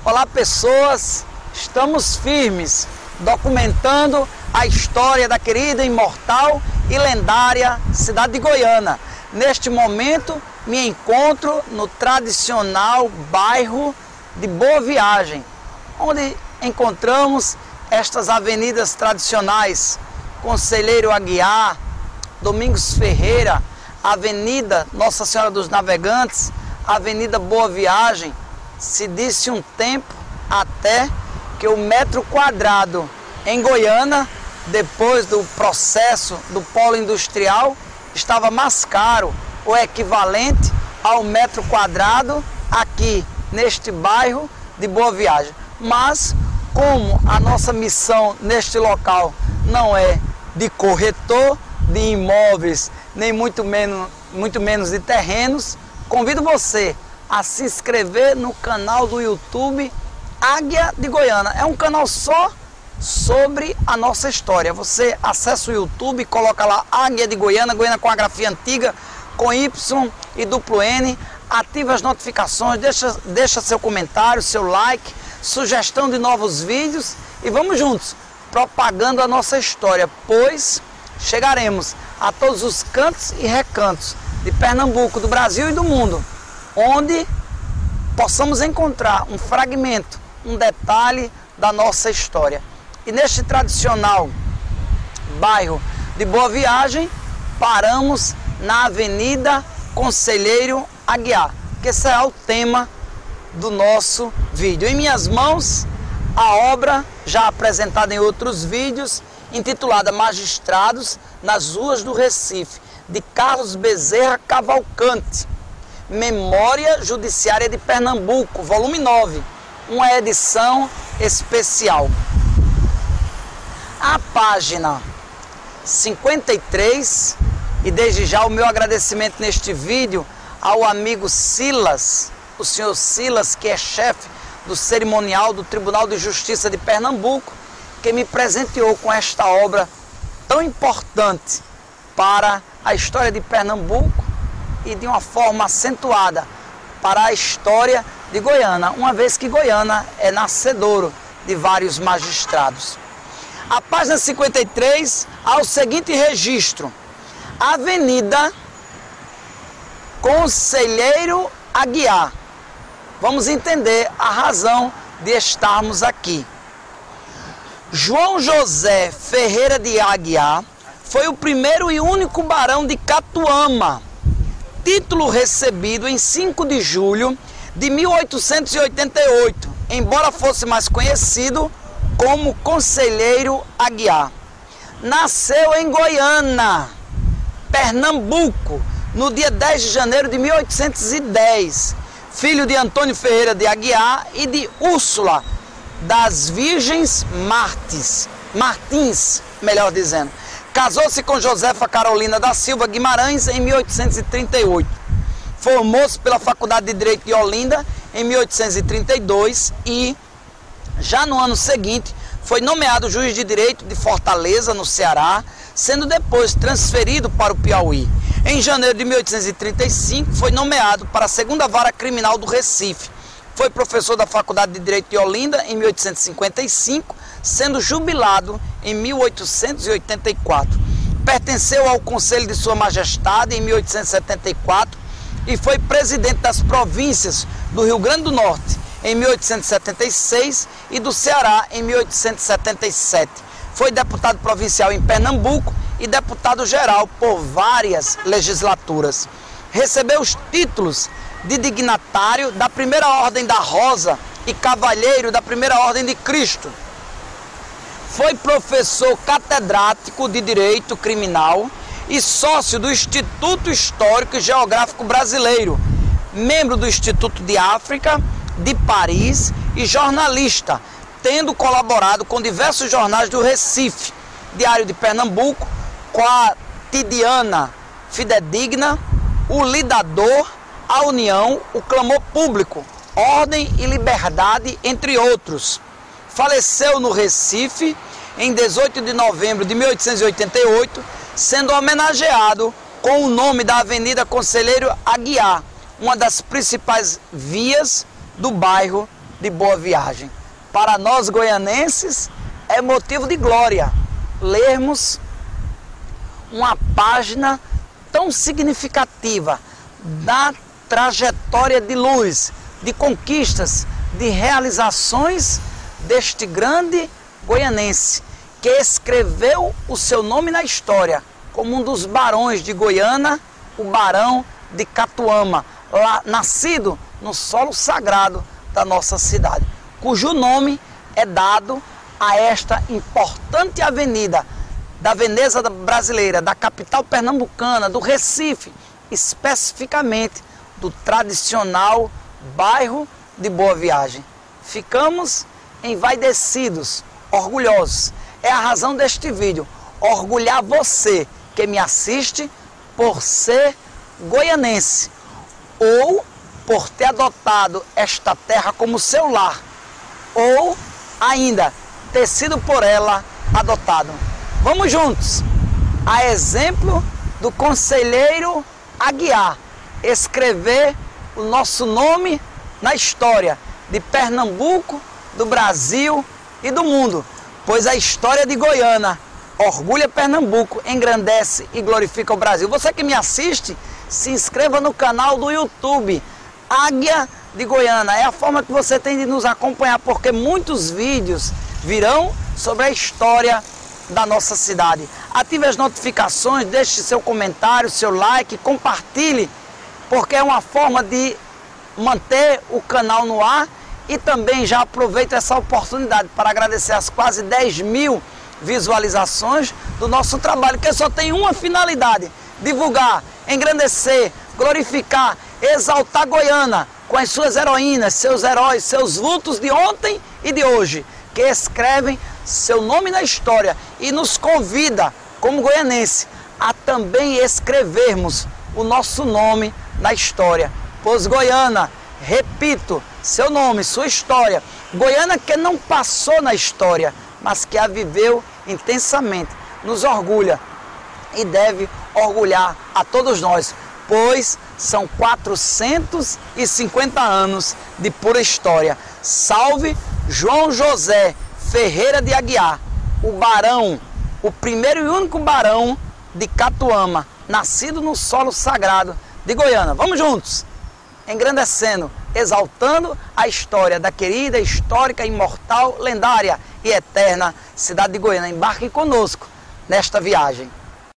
Olá pessoas, estamos firmes, documentando a história da querida, imortal e lendária cidade de Goiânia. Neste momento me encontro no tradicional bairro de Boa Viagem, onde encontramos estas avenidas tradicionais: Conselheiro Aguiar, Domingos Ferreira, Avenida Nossa Senhora dos Navegantes, Avenida Boa Viagem. Se disse um tempo até que o metro quadrado em Goiânia, depois do processo do polo industrial, estava mais caro, o equivalente ao metro quadrado aqui neste bairro de Boa Viagem. Mas como a nossa missão neste local não é de corretor de imóveis, nem muito menos de terrenos, convido você a se inscrever no canal do YouTube Águia de Goiânia. É um canal só sobre a nossa história. Você acessa o YouTube e coloca lá Águia de Goiânia, Goiânia com a grafia antiga, com Y e duplo N, ativa as notificações, deixa seu comentário, seu like, sugestão de novos vídeos e vamos juntos propagando a nossa história, pois chegaremos a todos os cantos e recantos de Pernambuco, do Brasil e do mundo, onde possamos encontrar um fragmento, um detalhe da nossa história. E neste tradicional bairro de Boa Viagem, paramos na Avenida Conselheiro Aguiar, que será o tema do nosso vídeo. Em minhas mãos, a obra já apresentada em outros vídeos, intitulada Magistrados nas Ruas do Recife, de Carlos Bezerra Cavalcante, Memória Judiciária de Pernambuco, volume 9, uma edição especial. A página 53, e desde já o meu agradecimento neste vídeo ao amigo Silas, o senhor Silas, que é chefe do cerimonial do Tribunal de Justiça de Pernambuco, que me presenteou com esta obra tão importante para a história de Pernambuco e de uma forma acentuada para a história de Goiânia, uma vez que Goiânia é nascedouro de vários magistrados. A página 53 há o seguinte registro: Avenida Conselheiro Aguiar. Vamos entender a razão de estarmos aqui. João José Ferreira de Aguiar foi o primeiro e único barão de Catuama, título recebido em 5 de julho de 1888, embora fosse mais conhecido como Conselheiro Aguiar. Nasceu em Goiânia, Pernambuco, no dia 10 de janeiro de 1810, filho de Antônio Ferreira de Aguiar e de Úrsula das Virgens Martins, melhor dizendo. Casou-se com Josefa Carolina da Silva Guimarães em 1838. Formou-se pela Faculdade de Direito de Olinda em 1832 e, já no ano seguinte, foi nomeado juiz de direito de Fortaleza, no Ceará, sendo depois transferido para o Piauí. Em janeiro de 1835, foi nomeado para a 2ª Vara Criminal do Recife. Foi professor da Faculdade de Direito de Olinda em 1855, sendo jubilado em 1884. Pertenceu ao Conselho de Sua Majestade em 1874 e foi presidente das províncias do Rio Grande do Norte em 1876 e do Ceará em 1877. Foi deputado provincial em Pernambuco e deputado-geral por várias legislaturas. Recebeu os títulos de dignatário da Primeira Ordem da Rosa e cavalheiro da Primeira Ordem de Cristo. Foi professor catedrático de Direito Criminal e sócio do Instituto Histórico e Geográfico Brasileiro, membro do Instituto de África de Paris e jornalista, tendo colaborado com diversos jornais do Recife, Diário de Pernambuco, Quotidiana Fidedigna, O Lidador, A União, O Clamor Público, Ordem e Liberdade, entre outros. Faleceu no Recife em 18 de novembro de 1888, sendo homenageado com o nome da Avenida Conselheiro Aguiar, uma das principais vias do bairro de Boa Viagem. Para nós goianenses é motivo de glória lermos uma página tão significativa da trajetória de luz, de conquistas, de realizações deste grande goianense, que escreveu o seu nome na história como um dos barões de Goiânia, o Barão de Catuama, lá, nascido no solo sagrado da nossa cidade, cujo nome é dado a esta importante avenida da Veneza brasileira, da capital pernambucana, do Recife, especificamente do tradicional bairro de Boa Viagem. Ficamos envaidecidos, orgulhosos. É a razão deste vídeo, orgulhar você que me assiste por ser goianense ou por ter adotado esta terra como seu lar, ou ainda ter sido por ela adotado. Vamos juntos, a exemplo do conselheiro Aguiar, escrever o nosso nome na história de Pernambuco, do Brasil e do mundo, pois a história de Goiânia orgulha Pernambuco, engrandece e glorifica o Brasil. Você que me assiste, se inscreva no canal do YouTube Águia de Goiânia. É a forma que você tem de nos acompanhar, porque muitos vídeos virão sobre a história da nossa cidade. Ative as notificações, deixe seu comentário, seu like, compartilhe, porque é uma forma de manter o canal no ar. E também já aproveito essa oportunidade para agradecer as quase 10.000 visualizações do nosso trabalho, que só tem uma finalidade: divulgar, engrandecer, glorificar, exaltar Goiânia com as suas heroínas, seus heróis, seus lutos de ontem e de hoje, que escrevem seu nome na história e nos convida, como goianense, a também escrevermos o nosso nome na história. Pois Goiânia, repito, seu nome, sua história, Goiânia que não passou na história, mas que a viveu intensamente, nos orgulha e deve orgulhar a todos nós, pois são 450 anos de pura história. Salve João José Ferreira de Aguiar, o barão, o primeiro e único barão de Catuama, nascido no solo sagrado de Goiânia. Vamos juntos, engrandecendo, exaltando a história da querida, histórica, imortal, lendária e eterna cidade de Goiânia. Embarque conosco nesta viagem.